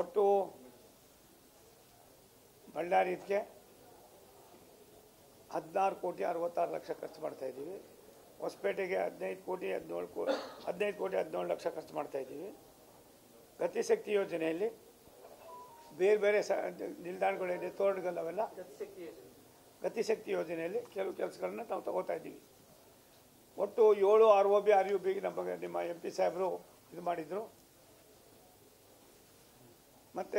ಒಟ್ಟು ಬಳ್ಳಾರಿಗೆ 16 ಕೋಟಿ 66 ಲಕ್ಷ ಖರ್ಚು ಮಾಡ್ತಾಯಿದ್ದೀವಿ. ಹೊಸಪೇಟೆಗೆ 15 ಕೋಟಿ 17 ಲಕ್ಷ ಖರ್ಚು ಮಾಡ್ತಾಯಿದ್ದೀವಿ. ಗತಿಶಕ್ತಿ ಯೋಜನೆಯಲ್ಲಿ ಬೇರೆ ಬೇರೆ ನಿಲ್ದಾಣಗಳಿದೆ, ತೋರಣಗಲ್ ಅವೆಲ್ಲ ಗತಿಶಕ್ತಿ ಯೋಜನೆಯಲ್ಲಿ ಕೆಲವು ಕೆಲಸಗಳನ್ನ ನಾವು ತಗೋತಾ ಇದ್ದೀವಿ. ಒಟ್ಟು 7 ROB RUB ನಿಮ್ಮ MP ಸಾಹೇಬರು ಇದು ಮಾಡಿದರು. ಮತ್ತು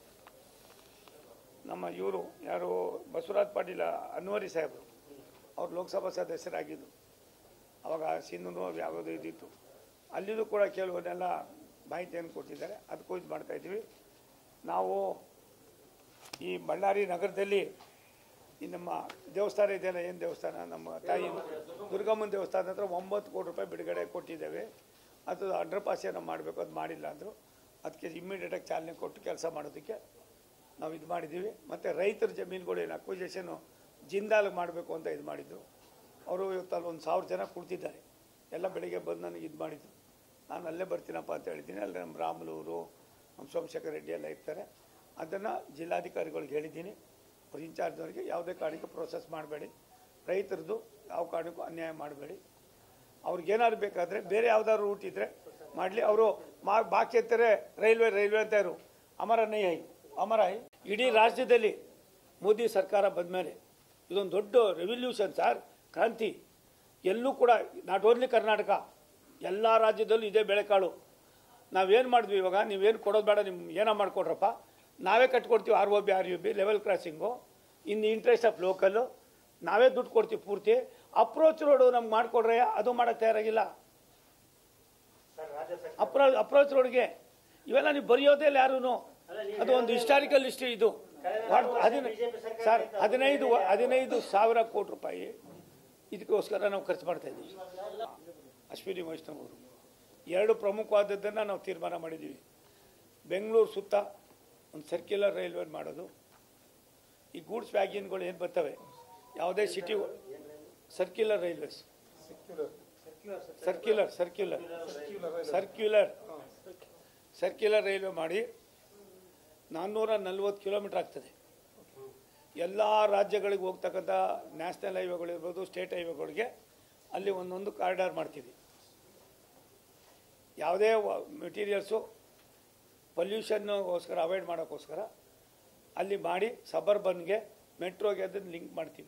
ನಮ್ಮ ಇವರು ಯಾರು ಬಸವರಾಜ ಪಾಟೀಲ ಅನ್ವರಿ ಸಾಹೇಬರು ಅವರು ಲೋಕಸಭಾ ಸದಸ್ಯರಾಗಿದ್ದು ಅವಾಗ ಸಿಂಧು ಯಾವುದೋ ಇದ್ದಿತ್ತು, ಅಲ್ಲಿಯೂ ಕೂಡ ಕೆಲವನ್ನೆಲ್ಲ ಮಾಹಿತಿಯನ್ನು ಕೊಟ್ಟಿದ್ದಾರೆ. ಅದಕ್ಕೂ ಇದು ಮಾಡ್ತಾಯಿದ್ದೀವಿ. ನಾವು ಈ ಬಳ್ಳಾರಿ ನಗರದಲ್ಲಿ ಈ ನಮ್ಮ ದೇವಸ್ಥಾನ ಇದೆಯಲ್ಲ, ಏನು ದೇವಸ್ಥಾನ, ನಮ್ಮ ತಾಯಿ ದುರ್ಗಮ್ಮನ ದೇವಸ್ಥಾನ ಹತ್ರ 9 ಕೋಟಿ ರೂಪಾಯಿ ಬಿಡುಗಡೆ ಕೊಟ್ಟಿದ್ದೇವೆ. ಅದು ಅಂಡರ್ ಪಾಸ್ ಏನೋ ಮಾಡಬೇಕು, ಅದು ಮಾಡಿಲ್ಲ ಅಂದರು. ಅದಕ್ಕೆ ಇಮ್ಮಿಡಿಯೇಟಾಗಿ ಚಾಲನೆ ಕೊಟ್ಟು ಕೆಲಸ ಮಾಡೋದಕ್ಕೆ ನಾವು ಇದು ಮಾಡಿದ್ದೀವಿ. ಮತ್ತು ರೈತರ ಜಮೀನುಗಳೇನು ಅಕ್ವಿಜೇಷನು ಜಿಂದಾಲ್ ಮಾಡಬೇಕು ಅಂತ ಇದು ಮಾಡಿದ್ದು. ಅವರು ಇವತ್ತಲ್ಲಿ 1,000 ಜನ ಕುಳಿತಿದ್ದಾರೆ. ಎಲ್ಲ ಬೆಳಿಗ್ಗೆ ಬಂದು ನನಗೆ ಇದು ಮಾಡಿದ್ದು. ನಾನು ಅಲ್ಲೇ ಬರ್ತೀನಪ್ಪ ಅಂತ ಹೇಳಿದ್ದೀನಿ. ಅಲ್ಲಿ ನಮ್ಮ ರಾಮುಲೂರು, ನಮ್ಮ ಸೋಮಶೇಖರ್ ರೆಡ್ಡಿ ಎಲ್ಲ ಇರ್ತಾರೆ. ಅದನ್ನು ಜಿಲ್ಲಾಧಿಕಾರಿಗಳಿಗೆ ಹೇಳಿದ್ದೀನಿ. ಅವ್ರ ಇನ್ಚಾರ್ಜ್ನವ್ರಿಗೆ ಯಾವುದೇ ಕಾರಣಕ್ಕೆ ಪ್ರೋಸೆಸ್ ಮಾಡಬೇಡಿ, ರೈತರದ್ದು ಯಾವ ಕಾರಣಕ್ಕೂ ಅನ್ಯಾಯ ಮಾಡಬೇಡಿ. ಅವ್ರಿಗೇನಾದ್ರು ಬೇಕಾದರೆ ಬೇರೆ ಯಾವುದಾದ್ರು ರೂಟ್ ಇದ್ದರೆ ಮಾಡಲಿ. ಅವರು ಬಾಕಿ ಅಂತಾರೆ ರೈಲ್ವೆ ಅಂತ ಇರು ಅಮರಾಯಿ ಇಡೀ ರಾಜ್ಯದಲ್ಲಿ ಮೋದಿ ಸರ್ಕಾರ ಬಂದ ಮೇಲೆ ಇದೊಂದು ದೊಡ್ಡ ರೆವಲ್ಯೂಷನ್ ಸರ್, ಕ್ರಾಂತಿ. ಎಲ್ಲೂ ಕೂಡ ನಾಟ್ ಓನ್ಲಿ ಕರ್ನಾಟಕ, ಎಲ್ಲ ರಾಜ್ಯದಲ್ಲೂ ಇದೇ ಬೆಳೆಕಾಳು. ನಾವೇನು ಮಾಡಿದ್ವಿ, ಇವಾಗ ನೀವೇನು ಕೊಡೋದು ಬೇಡ, ನಿಮ್ಗೆ ಏನೋ ಮಾಡಿಕೊಡ್ರಪ್ಪ, ನಾವೇ ಕಟ್ಕೊಡ್ತೀವಿ. ROB RUB level crossing in the interest of local ನಾವೇ ದುಡ್ಡು ಕೊಡ್ತೀವಿ ಪೂರ್ತಿ. ಅಪ್ರೋಚ್ ರೋಡು ನಮ್ಗೆ ಮಾಡಿಕೊಡ್ರೆ ಅದು ಮಾಡೋಕ್ಕೆ ತಯಾರಾಗಿಲ್ಲ. ಅಪ್ರೋಚ್ ರೋಡ್ಗೆ ಇವೆಲ್ಲ ನೀವು ಬರೆಯೋದೇ ಇಲ್ಲ ಯಾರೂ. ಅದು ಒಂದು ಹಿಸ್ಟಾರಿಕಲ್ ಹಿಸ್ಟ್ರಿ. ಇದು ಸರ್ 15,000 ಕೋಟಿ ರೂಪಾಯಿ ಇದಕ್ಕೋಸ್ಕರ ನಾವು ಖರ್ಚು ಮಾಡ್ತಾ ಇದ್ದೀವಿ. ಅಶ್ವಿನಿ ವೈಷ್ಣವ್ ಅವರು 2 ಪ್ರಮುಖವಾದದ್ದನ್ನು ನಾವು ತೀರ್ಮಾನ ಮಾಡಿದ್ದೀವಿ. ಬೆಂಗಳೂರು ಸುತ್ತ ಒಂದು ಸರ್ಕ್ಯುಲರ್ ರೈಲ್ವೆ ಮಾಡೋದು. ಈ ಗೂಡ್ಸ್ ವ್ಯಾಗನ್ಗಳು ಏನು ಬರ್ತವೆ ಯಾವುದೇ city, circular railways, circular railway ಮಾಡಿ 440 ಕಿಲೋಮೀಟರ್ ಆಗ್ತದೆ. ಎಲ್ಲ ರಾಜ್ಯಗಳಿಗೆ ಹೋಗ್ತಕ್ಕಂಥ ನ್ಯಾಷನಲ್ ಹೈವೇಗಳಿರ್ಬೋದು, ಸ್ಟೇಟ್ ಹೈವೇಗಳಿಗೆ ಅಲ್ಲಿ ಒಂದೊಂದು ಕಾರಿಡಾರ್ ಮಾಡ್ತೀವಿ. ಯಾವುದೇ ಮೆಟೀರಿಯಲ್ಸು ಪೊಲ್ಯೂಷನ್ಗೋಸ್ಕರ ಅವಾಯ್ಡ್ ಮಾಡೋಕ್ಕೋಸ್ಕರ ಅಲ್ಲಿ ಮಾಡಿ ಸಬರ್ಬನ್ಗೆ, ಮೆಟ್ರೋಗೆ ಅದನ್ನು ಲಿಂಕ್ ಮಾಡ್ತೀವಿ.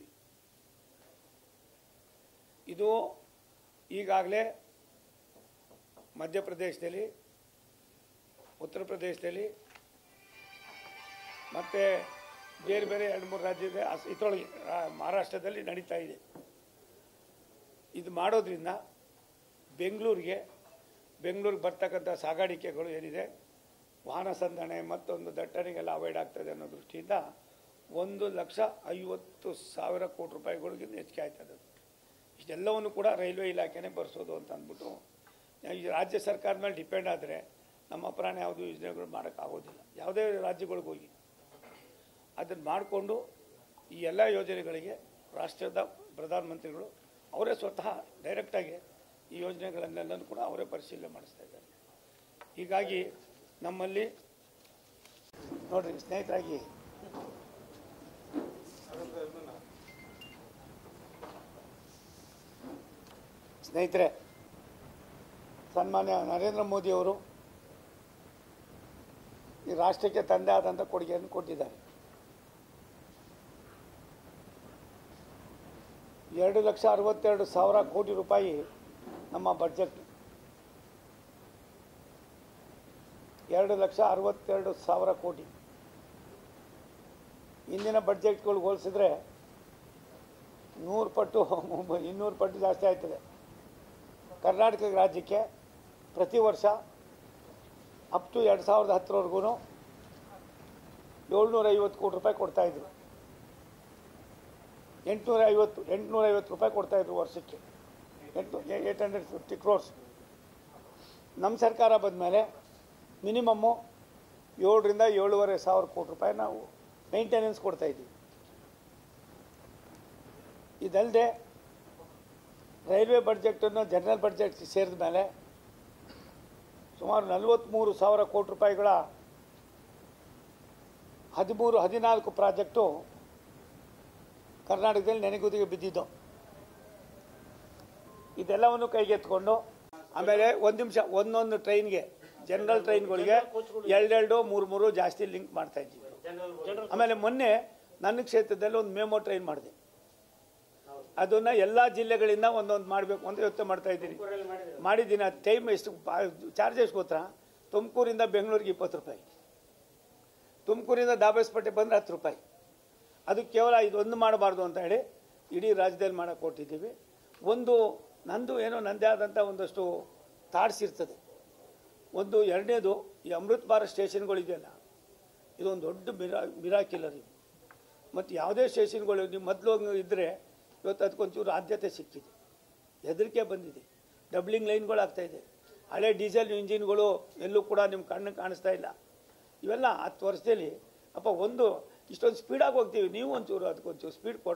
ಇದು ಈಗಾಗಲೇ ಮಧ್ಯಪ್ರದೇಶದಲ್ಲಿ, ಉತ್ತರ ಪ್ರದೇಶದಲ್ಲಿ ಮತ್ತು ಬೇರೆ ಬೇರೆ 2-3 ರಾಜ್ಯದ ಇದರೊಳಗೆ ಮಹಾರಾಷ್ಟ್ರದಲ್ಲಿ ನಡೀತಾ ಇದೆ. ಇದು ಮಾಡೋದ್ರಿಂದ ಬೆಂಗಳೂರಿಗೆ ಬರ್ತಕ್ಕಂಥ ಸಾಗಾಣಿಕೆಗಳು ಏನಿದೆ, ವಾಹನ ಸಂದಣೆ ಮತ್ತೊಂದು ದಟ್ಟಣೆಗೆಲ್ಲ ಅವಾಯ್ಡ್ ಆಗ್ತದೆ ಅನ್ನೋ ದೃಷ್ಟಿಯಿಂದ 1,50,000 ಕೋಟಿ ರೂಪಾಯಿಗಳಿಗೆ ಹೆಚ್ಚಿಗೆ ಆಯ್ತದೆ. ಇಷ್ಟೆಲ್ಲವನ್ನು ಕೂಡ ರೈಲ್ವೆ ಇಲಾಖೆನೇ ಭರಿಸೋದು ಅಂತ ಅಂದ್ಬಿಟ್ಟು ಈ ರಾಜ್ಯ ಸರ್ಕಾರ ಮೇಲೆ ಡಿಪೆಂಡ್ ಆದರೆ ನಮ್ಮ ಪ್ರಾಣ ಯಾವುದು ಯೋಜನೆಗಳು ಮಾಡೋಕ್ಕಾಗೋದಿಲ್ಲ. ಯಾವುದೇ ರಾಜ್ಯಗಳಿಗೆ ಹೋಗಿ ಅದನ್ನು ಮಾಡಿಕೊಂಡು ಈ ಎಲ್ಲ ಯೋಜನೆಗಳಿಗೆ ರಾಷ್ಟ್ರದ ಪ್ರಧಾನಮಂತ್ರಿಗಳು ಅವರೇ ಸ್ವತಃ ಡೈರೆಕ್ಟಾಗಿ ಈ ಯೋಜನೆಗಳನ್ನೆಲ್ಲನೂ ಕೂಡ ಅವರೇ ಪರಿಶೀಲನೆ ಮಾಡಿಸ್ತಾ ಇದ್ದಾರೆ. ಹೀಗಾಗಿ ನಮ್ಮಲ್ಲಿ ನೋಡ್ರಿ ಸ್ನೇಹಿತರಾಗಿ, ಸ್ನೇಹಿತರೆ, ಸನ್ಮಾನ್ಯ ನರೇಂದ್ರ ಮೋದಿಯವರು ಈ ರಾಷ್ಟ್ರಕ್ಕೆ ತಂದೆ ಆದಂಥ ಕೊಡುಗೆಯನ್ನು ಕೊಟ್ಟಿದ್ದಾರೆ. 2,62,000 ಕೋಟಿ ರೂಪಾಯಿ ನಮ್ಮ ಬಡ್ಜೆಟ್. 2,62,000 ಕೋಟಿ ಇಂದಿನ ಬಡ್ಜೆಟ್ಗಳು ಹೋಲಿಸಿದ್ರೆ 100 ಪಟ್ಟು 200 ಪಟ್ಟು ಜಾಸ್ತಿ ಆಯ್ತದೆ. ಕರ್ನಾಟಕ ರಾಜ್ಯಕ್ಕೆ ಪ್ರತಿ ವರ್ಷ ಅಪ್ ಟು 2010ವರೆಗೂ 750 ಕೋಟಿ ರೂಪಾಯಿ ಕೊಡ್ತಾಯಿದ್ರು. 850 ರೂಪಾಯಿ ಕೊಡ್ತಾಯಿದ್ರು ವರ್ಷಕ್ಕೆ, 850 crores. ನಮ್ಮ ಸರ್ಕಾರ ಬಂದ ಮೇಲೆ ಮಿನಿಮಮ್ಮು 7,000 to 7,500 ಕೋಟಿ ರೂಪಾಯಿ ನಾವು ಮೇಂಟೆನೆನ್ಸ್ ಕೊಡ್ತಾಯಿದ್ದೀವಿ. ಇದಲ್ಲದೆ ರೈಲ್ವೆ ಬಡ್ಜೆಟನ್ನು ಜನರಲ್ ಬಡ್ಜೆಟ್ ಸೇರಿದ ಮೇಲೆ ಸುಮಾರು 43,000 ಕೋಟಿ ರೂಪಾಯಿಗಳ 14 ಪ್ರಾಜೆಕ್ಟು ಕರ್ನಾಟಕದಲ್ಲಿ ನೆನೆಗುದಿಗೆ ಬಿದ್ದಿದ್ದು. ಇದೆಲ್ಲವನ್ನು ಕೈಗೆತ್ಕೊಂಡು ಆಮೇಲೆ ಒಂದು ನಿಮಿಷ ಒಂದೊಂದು ಟ್ರೈನ್ಗೆ ಜನರಲ್ ಟ್ರೈನ್ಗಳಿಗೆ 2 3 ಜಾಸ್ತಿ ಲಿಂಕ್ ಮಾಡ್ತಾ ಇದ್ದೀವಿ. ಆಮೇಲೆ ಮೊನ್ನೆ ನನ್ನ ಕ್ಷೇತ್ರದಲ್ಲಿ ಒಂದು ಮೆಮೊ ಟ್ರೈನ್ ಮಾಡಿದೆ. ಅದನ್ನು ಎಲ್ಲ ಜಿಲ್ಲೆಗಳಿಂದ ಒಂದೊಂದು ಮಾಡಬೇಕು ಅಂತ ಯೋಚನೆ ಮಾಡ್ತಾ ಇದ್ದೀನಿ. ಮಾಡಿದ್ದೀನಿ. ಅದು ಟೈಮ್ ಎಷ್ಟು ಚಾರ್ಜ್ ಎಷ್ಟು ಗೊತ್ತಾ? ತುಮಕೂರಿಂದ ಬೆಂಗಳೂರಿಗೆ 20 ರೂಪಾಯಿ, ತುಮಕೂರಿಂದ ದಾಬಸ್ಪೇಟೆ ಬಂದರೆ 10 ರೂಪಾಯಿ. ಅದು ಕೇವಲ ಇದೊಂದು ಮಾಡಬಾರ್ದು ಅಂತ ಹೇಳಿ ಇಡೀ ರಾಜ್ಯದಲ್ಲಿ ಮಾಡೋಕ್ಕೆ ಕೊಟ್ಟಿದ್ದೀವಿ. ನಂದು ಏನೋ ನನ್ನದೇ ಆದಂಥ ಒಂದಷ್ಟು ಥಾಟ್ಸ್ ಇರ್ತದೆ. ಎರಡನೇದು ಈ ಅಮೃತ್ ಭಾರತ್ ಸ್ಟೇಷನ್ಗಳಿದೆಯಲ್ಲ, ಇದೊಂದು ದೊಡ್ಡ ಮಿರಾಕಿಲರ್ ಇದು. ಮತ್ತು ಯಾವುದೇ ಸ್ಟೇಷನ್ಗಳು ನೀವು ಮೊದಲು ಇದ್ದರೆ ಇವತ್ತು ಅದಕ್ಕೊಂಚೂರು ಆದ್ಯತೆ ಸಿಕ್ಕಿದೆ, ಹೆದರಿಕೆ ಬಂದಿದೆ, ಡಬ್ಲಿಂಗ್ ಲೈನ್ಗಳಾಗ್ತಾಯಿದೆ, ಹಳೆ ಡೀಸೆಲ್ ಇಂಜಿನ್ಗಳು ಎಲ್ಲೂ ಕೂಡ ನಿಮ್ಮ ಕಣ್ಣಿಗೆ ಕಾಣಿಸ್ತಾ ಇಲ್ಲ. ಇವೆಲ್ಲ 10 ವರ್ಷದಲ್ಲಿ ಇಷ್ಟೊಂದು ಸ್ಪೀಡಾಗಿ ಹೋಗ್ತೀವಿ, ನೀವು ಒಂಚೂರು ಅದಕ್ಕೊಂಚೂರು ಸ್ಪೀಡ್ ಕೊಡಿ.